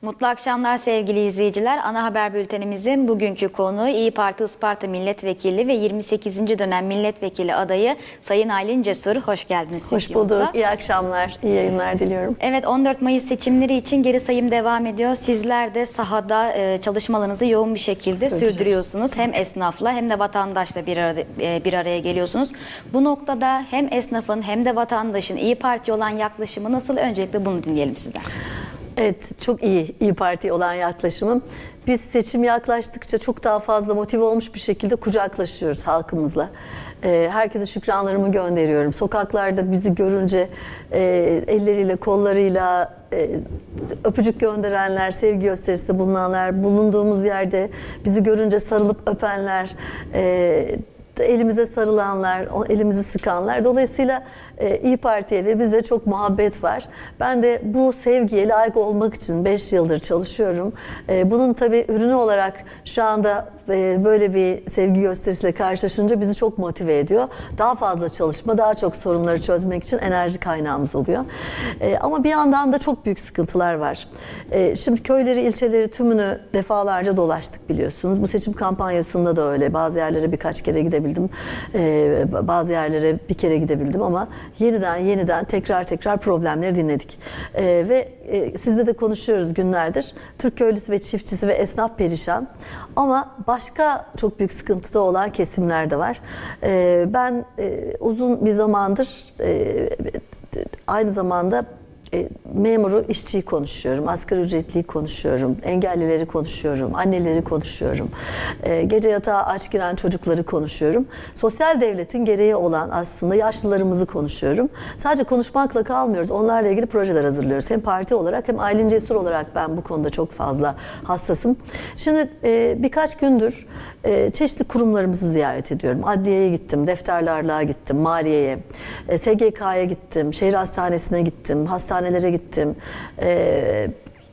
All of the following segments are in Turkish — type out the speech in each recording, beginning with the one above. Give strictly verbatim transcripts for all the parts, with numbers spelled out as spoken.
Mutlu akşamlar sevgili izleyiciler. Ana haber bültenimizin bugünkü konuğu İYİ Parti Isparta Milletvekili ve yirmi sekizinci dönem milletvekili adayı Sayın Aylin Cesur. Hoş geldiniz. Hoş bulduk. İyi akşamlar, iyi yayınlar diliyorum. Evet, on dört Mayıs seçimleri için geri sayım devam ediyor. Sizler de sahada çalışmalarınızı yoğun bir şekilde sürdürüyorsunuz. Hem esnafla hem de vatandaşla bir, arada, bir araya geliyorsunuz. Bu noktada hem esnafın hem de vatandaşın İYİ Parti'ye olan yaklaşımı nasıl? Öncelikle bunu dinleyelim sizden. Evet, çok iyi İYİ Parti'ye olan yaklaşımım. Biz seçim yaklaştıkça çok daha fazla motive olmuş bir şekilde kucaklaşıyoruz halkımızla. Herkese şükranlarımı gönderiyorum. Sokaklarda bizi görünce elleriyle, kollarıyla öpücük gönderenler, sevgi gösterisinde bulunanlar, bulunduğumuz yerde bizi görünce sarılıp öpenler, elimize sarılanlar, elimizi sıkanlar. Dolayısıyla e, İYİ Parti'ye ve bize çok muhabbet var. Ben de bu sevgiye layık olmak için beş yıldır çalışıyorum. E, bunun tabii ürünü olarak şu anda e, böyle bir sevgi gösterisiyle karşılaşınca bizi çok motive ediyor. Daha fazla çalışma, daha çok sorunları çözmek için enerji kaynağımız oluyor. E, ama bir yandan da çok büyük sıkıntılar var. E, şimdi köyleri, ilçeleri tümünü defalarca dolaştık biliyorsunuz. Bu seçim kampanyasında da öyle. Bazı yerlere birkaç kere gidebildim. E, bazı yerlere bir kere gidebildim ama yeniden yeniden tekrar tekrar problemleri dinledik. Ee, ve e, sizle de konuşuyoruz günlerdir. Türk köylüsü ve çiftçisi ve esnaf perişan. Ama başka çok büyük sıkıntıda olan kesimler de var. Ee, ben e, uzun bir zamandır e, aynı zamanda E, memuru, işçiyi konuşuyorum, asgari ücretliyi konuşuyorum, engellileri konuşuyorum, anneleri konuşuyorum, e, gece yatağa aç giren çocukları konuşuyorum. Sosyal devletin gereği olan aslında yaşlılarımızı konuşuyorum. Sadece konuşmakla kalmıyoruz, onlarla ilgili projeler hazırlıyoruz. Hem parti olarak hem Aylin Cesur olarak ben bu konuda çok fazla hassasım. Şimdi e, birkaç gündür e, çeşitli kurumlarımızı ziyaret ediyorum. Adliyeye gittim, defterlerliğe gittim, maliyeye, e, S G K'ya gittim, şehir hastanesine gittim, hastane hastanelere gittim. Ee,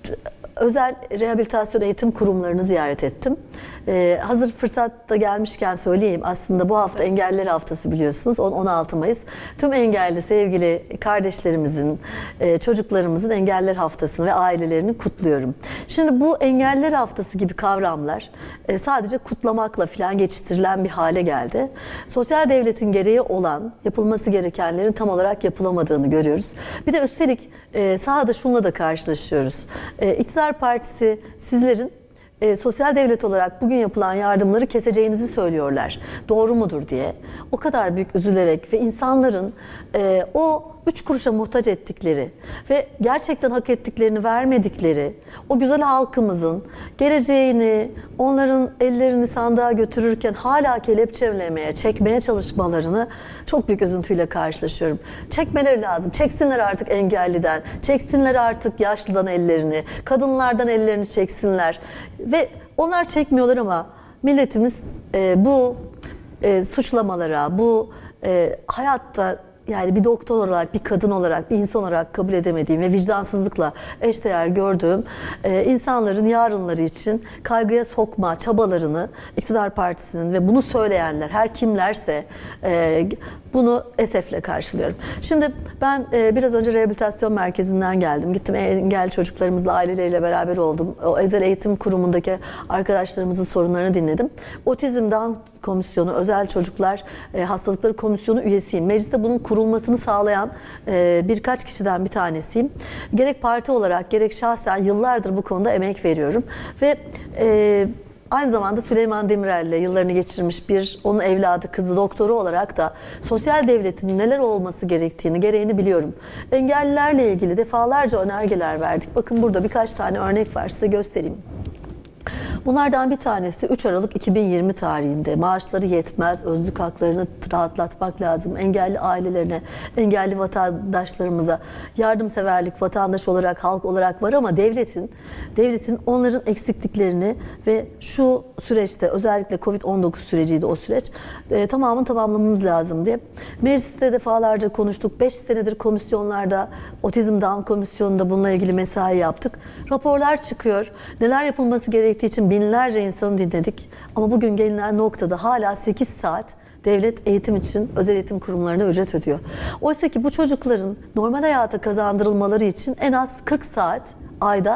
özel rehabilitasyon eğitim kurumlarını ziyaret ettim. Ee, hazır fırsatta gelmişken söyleyeyim. Aslında bu hafta Engelliler Haftası biliyorsunuz. on altı Mayıs. Tüm engelli sevgili kardeşlerimizin, e, çocuklarımızın Engelliler Haftası'nı ve ailelerini kutluyorum. Şimdi bu Engelliler Haftası gibi kavramlar e, sadece kutlamakla falan geçiştirilen bir hale geldi. Sosyal devletin gereği olan, yapılması gerekenlerin tam olarak yapılamadığını görüyoruz. Bir de üstelik e, sahada şununla da karşılaşıyoruz. E, İktidar Partisi sizlerin E, sosyal devlet olarak bugün yapılan yardımları keseceğinizi söylüyorlar. Doğru mudur diye. O kadar büyük üzülerek ve insanların e, o üç kuruşa muhtaç ettikleri ve gerçekten hak ettiklerini vermedikleri o güzel halkımızın geleceğini, onların ellerini sandığa götürürken hala kelepçelemeye, çekmeye çalışmalarını çok büyük üzüntüyle karşılaşıyorum. Çekmeleri lazım. Çeksinler artık engelliden, çeksinler artık yaşlıdan ellerini, kadınlardan ellerini çeksinler. Ve onlar çekmiyorlar ama milletimiz e, bu e, suçlamalara, bu e, hayatta yani bir doktor olarak, bir kadın olarak, bir insan olarak kabul edemediğim ve vicdansızlıkla eşdeğer gördüğüm e, insanların yarınları için kaygıya sokma çabalarını İktidar Partisi'nin ve bunu söyleyenler her kimlerse e, bunu esefle karşılıyorum. Şimdi ben e, biraz önce rehabilitasyon merkezinden geldim. Gittim engelli çocuklarımızla, aileleriyle beraber oldum. O özel eğitim kurumundaki arkadaşlarımızın sorunlarını dinledim. Otizm Down Komisyonu, Özel Çocuklar e, Hastalıkları Komisyonu üyesiyim. Mecliste bunun kurulmasını sağlayan e, birkaç kişiden bir tanesiyim. Gerek parti olarak gerek şahsen yıllardır bu konuda emek veriyorum. Ve e, aynı zamanda Süleyman Demirel'le yıllarını geçirmiş bir, onun evladı, kızı, doktoru olarak da sosyal devletin neler olması gerektiğini, gereğini biliyorum. Engellilerle ilgili defalarca önergeler verdik. Bakın burada birkaç tane örnek var, size göstereyim. Bunlardan bir tanesi üç Aralık iki bin yirmi tarihinde maaşları yetmez, özlük haklarını rahatlatmak lazım. Engelli ailelerine, engelli vatandaşlarımıza yardımseverlik vatandaş olarak, halk olarak var ama devletin devletin onların eksikliklerini ve şu süreçte özellikle Covid on dokuz süreciydi o süreç e, tamamını tamamlamamız lazım diye. Mecliste defalarca konuştuk. beş senedir komisyonlarda, Otizm Down Komisyonu'nda bununla ilgili mesai yaptık. Raporlar çıkıyor. Neler yapılması gerektiği için binlerce insanı dinledik. Ama bugün gelinen noktada hala sekiz saat devlet eğitim için özel eğitim kurumlarına ücret ödüyor. Oysa ki bu çocukların normal hayata kazandırılmaları için en az kırk saat ayda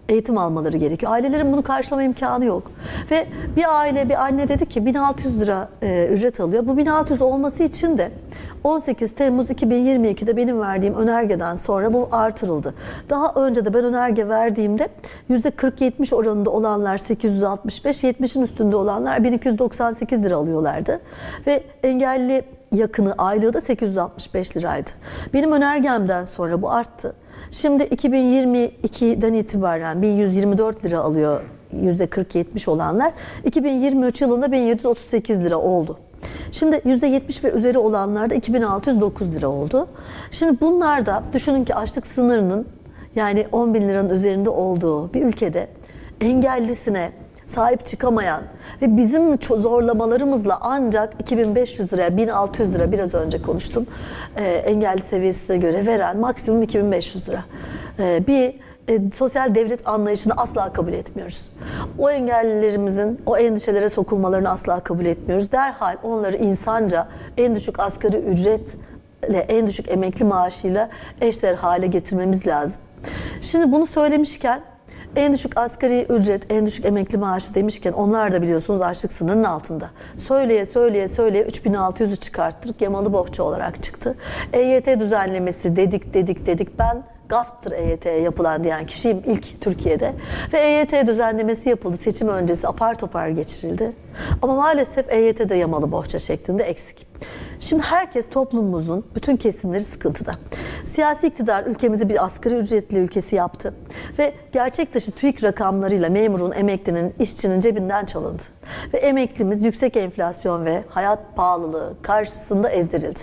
eğitim almaları gerekiyor. Ailelerin bunu karşılama imkanı yok. Ve bir aile, bir anne dedi ki bin altı yüz lira e, ücret alıyor. Bu bin altı yüz olması için de on sekiz Temmuz iki bin yirmi iki'de benim verdiğim önergeden sonra bu artırıldı. Daha önce de ben önerge verdiğimde yüzde kırk yetmiş oranında olanlar sekiz yüz altmış beş, yetmişin üstünde olanlar bin iki yüz doksan sekiz lira alıyorlardı. Ve engelli yakını aylığı da sekiz yüz altmış beş liraydı. Benim önergemden sonra bu arttı. Şimdi iki bin yirmi iki'den itibaren bin yüz yirmi dört lira alıyor yüzde kırk yetmiş olanlar. iki bin yirmi üç yılında bin yedi yüz otuz sekiz lira oldu. Şimdi yüzde yetmiş ve üzeri olanlar da iki bin altı yüz dokuz lira oldu. Şimdi bunlar da düşünün ki açlık sınırının yani on bin liranın üzerinde olduğu bir ülkede engellisine sahip çıkamayan ve bizim zorlamalarımızla ancak iki bin beş yüz liraya, bin altı yüz lira biraz önce konuştum, e, engelli seviyesine göre veren maksimum iki bin beş yüz lira. E, bir e, sosyal devlet anlayışını asla kabul etmiyoruz. O engellilerimizin o endişelere sokulmalarını asla kabul etmiyoruz. Derhal onları insanca en düşük asgari ücretle, en düşük emekli maaşıyla eşdeğer hale getirmemiz lazım. Şimdi bunu söylemişken en düşük asgari ücret, en düşük emekli maaşı demişken onlar da biliyorsunuz açlık sınırının altında. Söyleye söyleye söyleye üç bin altı yüz'ü çıkarttık. Yamalı bohça olarak çıktı. E Y T düzenlemesi dedik dedik dedik. Ben gasptır E Y T'ye yapılan diyen kişiyim ilk Türkiye'de. Ve E Y T düzenlemesi yapıldı. Seçim öncesi apar topar geçirildi. Ama maalesef E Y T'de yamalı bohça şeklinde eksik. Şimdi herkes, toplumumuzun bütün kesimleri sıkıntıda. Siyasi iktidar ülkemizi bir asgari ücretli ülkesi yaptı. Ve gerçek dışı TÜİK rakamlarıyla memurun, emeklinin, işçinin cebinden çalındı. Ve emeklimiz yüksek enflasyon ve hayat pahalılığı karşısında ezdirildi.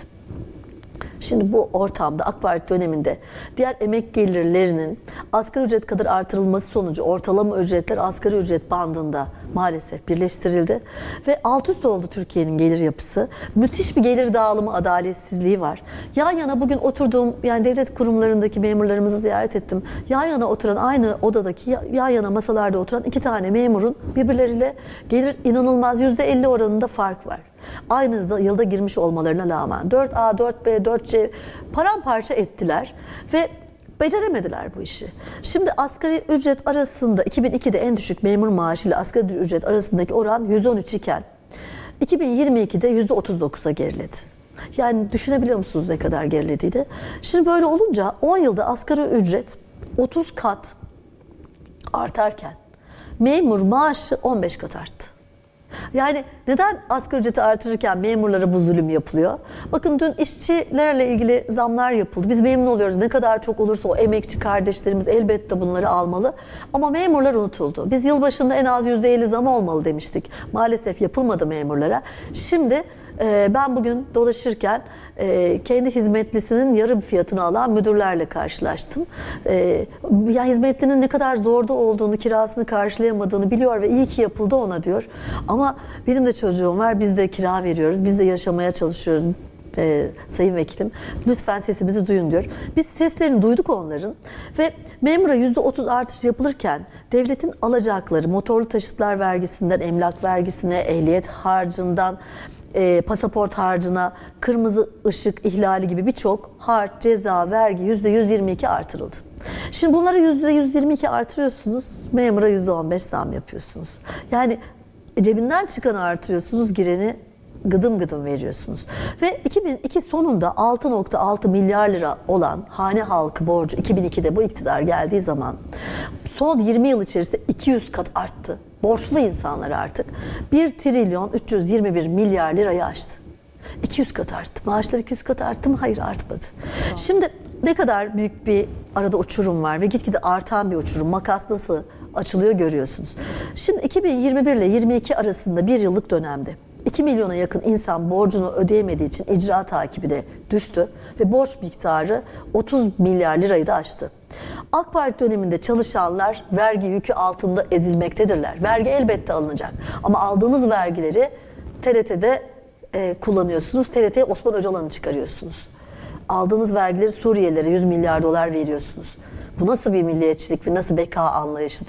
Şimdi bu ortamda AK Parti döneminde diğer emek gelirlerinin asgari ücret kadar artırılması sonucu ortalama ücretler asgari ücret bandında maalesef birleştirildi. Ve alt üst oldu Türkiye'nin gelir yapısı. Müthiş bir gelir dağılımı adaletsizliği var. Yan yana bugün oturduğum, yani devlet kurumlarındaki memurlarımızı ziyaret ettim. Yan yana oturan, aynı odadaki yan yana masalarda oturan iki tane memurun birbirleriyle gelir inanılmaz yüzde elli oranında fark var. Aynı yılda girmiş olmalarına rağmen dört A, dört B, dört C paramparça ettiler ve beceremediler bu işi. Şimdi asgari ücret arasında iki bin iki'de en düşük memur maaşı ile asgari ücret arasındaki oran yüzde on üç iken iki bin yirmi iki'de yüzde otuz dokuz'a geriledi. Yani düşünebiliyor musunuz ne kadar gerilediğini? Şimdi böyle olunca on yılda asgari ücret otuz kat artarken memur maaşı on beş kat arttı. Yani neden asgari ücreti artırırken memurlara bu zulüm yapılıyor? Bakın dün işçilerle ilgili zamlar yapıldı. Biz memnun oluyoruz. Ne kadar çok olursa o emekçi kardeşlerimiz elbette bunları almalı. Ama memurlar unutuldu. Biz yılbaşında en az yüzde elli zam olmalı demiştik. Maalesef yapılmadı memurlara. Şimdi ben bugün dolaşırken kendi hizmetlisinin yarım fiyatını alan müdürlerle karşılaştım. Ya hizmetlinin ne kadar zorda olduğunu, kirasını karşılayamadığını biliyor ve iyi ki yapıldı ona diyor. Ama benim de çocuğum var, biz de kira veriyoruz, biz de yaşamaya çalışıyoruz. Ee, Sayın Vekilim, lütfen sesimizi duyun diyor. Biz seslerini duyduk onların ve memura yüzde otuz artış yapılırken devletin alacakları motorlu taşıtlar vergisinden, emlak vergisine, ehliyet harcından, E, pasaport harcına, kırmızı ışık ihlali gibi birçok harç, ceza, vergi yüzde yüz yirmi iki artırıldı. Şimdi bunları yüzde yüz yirmi iki artırıyorsunuz, memura yüzde on beş zam yapıyorsunuz. Yani cebinden çıkanı artırıyorsunuz, gireni gıdım gıdım veriyorsunuz. Ve iki bin iki sonunda altı nokta altı milyar lira olan hane halkı borcu iki bin iki'de bu iktidar geldiği zaman son yirmi yıl içerisinde iki yüz kat arttı. Borçlu insanlar artık bir trilyon üç yüz yirmi bir milyar lirayı aştı. iki yüz kat arttı. Maaşlar iki yüz kat arttı mı? Hayır, artmadı. Şimdi ne kadar büyük bir arada uçurum var ve gitgide artan bir uçurum. Makas nasıl açılıyor görüyorsunuz. Şimdi iki bin yirmi bir ile yirmi iki arasında bir yıllık dönemde iki milyona yakın insan borcunu ödeyemediği için icra takibine düştü ve borç miktarı otuz milyar lirayı da aştı. AK Parti döneminde çalışanlar vergi yükü altında ezilmektedirler. Vergi elbette alınacak ama aldığınız vergileri T R T'de e, kullanıyorsunuz. T R T'ye Osman Öcalan'ı çıkarıyorsunuz. Aldığınız vergileri Suriyelilere yüz milyar dolar veriyorsunuz. Bu nasıl bir milliyetçilik ve nasıl beka anlayışıdır?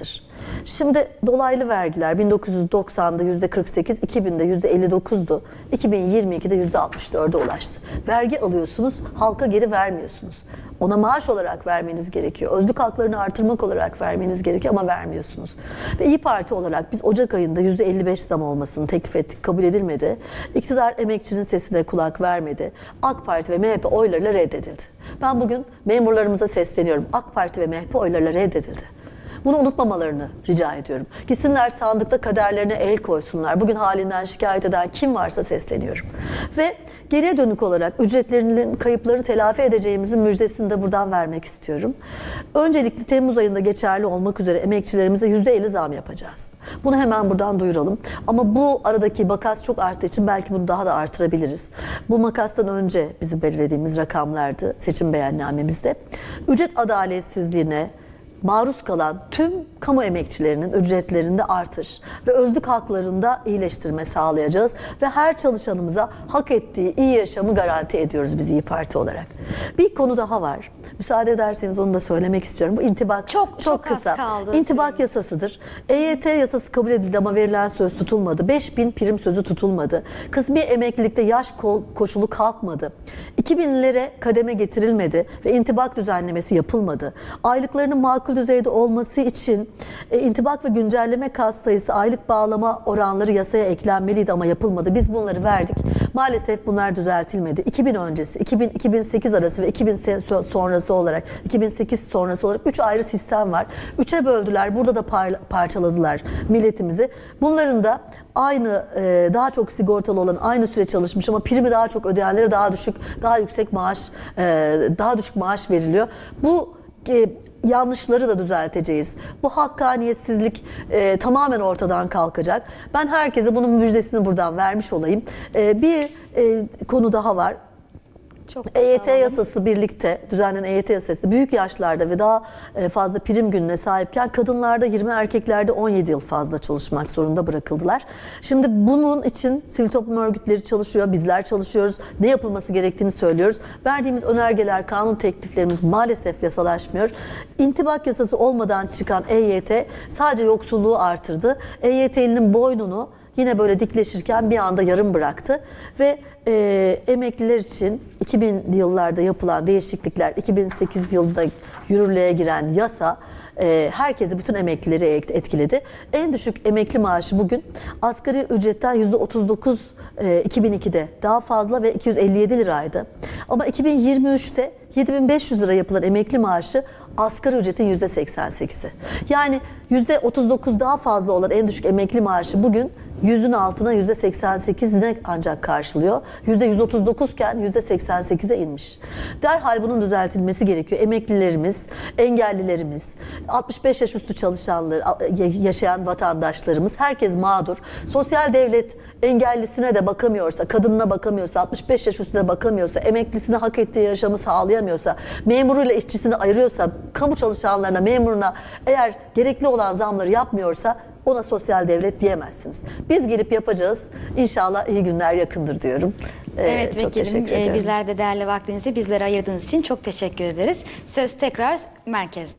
Şimdi dolaylı vergiler bin dokuz yüz doksanda yüzde kırk sekiz, iki binde yüzde elli dokuzdu, iki bin yirmi ikide yüzde altmış dörde ulaştı. Vergi alıyorsunuz, halka geri vermiyorsunuz. Ona maaş olarak vermeniz gerekiyor. Özlük haklarını artırmak olarak vermeniz gerekiyor ama vermiyorsunuz. Ve İYİ Parti olarak biz Ocak ayında yüzde elli beş zam olmasını teklif ettik, kabul edilmedi. İktidar emekçinin sesine kulak vermedi. AK Parti ve M H P oylarıyla reddedildi. Ben bugün memurlarımıza sesleniyorum. AK Parti ve M H P oylarıyla reddedildi. Bunu unutmamalarını rica ediyorum. Gitsinler sandıkta kaderlerine el koysunlar. Bugün halinden şikayet eden kim varsa sesleniyorum. Ve geriye dönük olarak ücretlerinin kayıpları telafi edeceğimizin müjdesini de buradan vermek istiyorum. Öncelikle Temmuz ayında geçerli olmak üzere emekçilerimize yüzde elli zam yapacağız. Bunu hemen buradan duyuralım. Ama bu aradaki makas çok arttığı için belki bunu daha da artırabiliriz. Bu makastan önce bizim belirlediğimiz rakamlardı seçim beyannamemizde. Ücret adaletsizliğine maruz kalan tüm kamu emekçilerinin ücretlerinde artış ve özlük haklarında iyileştirme sağlayacağız ve her çalışanımıza hak ettiği iyi yaşamı garanti ediyoruz biz İYİ Parti olarak. Bir konu daha var. Müsaade ederseniz onu da söylemek istiyorum. Bu intibak çok, çok, çok kısa. İntibak süremiz. Yasasıdır. E Y T yasası kabul edildi ama verilen söz tutulmadı. beş bin prim sözü tutulmadı. Kısmi emeklilikte yaş koşulu kalkmadı. iki binlere kademe getirilmedi ve intibak düzenlemesi yapılmadı. Aylıklarının makul düzeyde olması için e, intibak ve güncelleme kas sayısı, aylık bağlama oranları yasaya eklenmeliydi ama yapılmadı. Biz bunları verdik. Maalesef bunlar düzeltilmedi. iki bin öncesi, iki bin iki bin sekiz arası ve iki bin sonrası olarak, iki bin sekiz sonrası olarak üç ayrı sistem var. üçe böldüler. Burada da par parçaladılar milletimizi. Bunların da aynı e, daha çok sigortalı olan aynı süre çalışmış ama primi daha çok ödeyenlere daha düşük, daha yüksek maaş, e, daha düşük maaş veriliyor. Bu e, yanlışları da düzelteceğiz. Bu hakkaniyetsizlik e, tamamen ortadan kalkacak. Ben herkese bunun müjdesini buradan vermiş olayım. E, bir e, konu daha var. Çok E Y T yasası birlikte, düzenlenen E Y T yasası büyük yaşlarda ve daha fazla prim gününe sahipken kadınlarda yirmi, erkeklerde on yedi yıl fazla çalışmak zorunda bırakıldılar. Şimdi bunun için sivil toplum örgütleri çalışıyor, bizler çalışıyoruz. Ne yapılması gerektiğini söylüyoruz. Verdiğimiz önergeler, kanun tekliflerimiz maalesef yasalaşmıyor. İntibak yasası olmadan çıkan E Y T sadece yoksulluğu artırdı. E Y T'linin boynunu yine böyle dikleşirken bir anda yarım bıraktı ve e, emekliler için iki binli yıllarda yapılan değişiklikler, iki bin sekiz yılında yürürlüğe giren yasa e, herkesi, bütün emeklileri etkiledi. En düşük emekli maaşı bugün asgari ücretten yüzde otuz dokuz e, iki bin ikide daha fazla ve iki yüz elli yedi liraydı. Ama iki bin yirmi üçte yedi bin beş yüz lira yapılan emekli maaşı asgari ücretin yüzde seksen sekizi. Yani yüzde otuz dokuz daha fazla olan en düşük emekli maaşı bugün yüzün altına yüzde seksen sekizine ancak karşılıyor. yüzde yüz otuz dokuz iken yüzde seksen sekize inmiş. Derhal bunun düzeltilmesi gerekiyor. Emeklilerimiz, engellilerimiz, altmış beş yaş üstü çalışanlar, yaşayan vatandaşlarımız, herkes mağdur. Sosyal devlet engellisine de bakamıyorsa, kadınına bakamıyorsa, altmış beş yaş üstüne bakamıyorsa, emeklisine hak ettiği yaşamı sağlayamıyorsa, memuruyla işçisini ayırıyorsa, kamu çalışanlarına, memuruna eğer gerekli olan zamları yapmıyorsa ona sosyal devlet diyemezsiniz. Biz gelip yapacağız. İnşallah iyi günler yakındır diyorum. Ee, evet çok vekilim, teşekkür ediyorum. bizler de değerli vaktinizi bizlere ayırdığınız için çok teşekkür ederiz. Söz tekrar merkezde.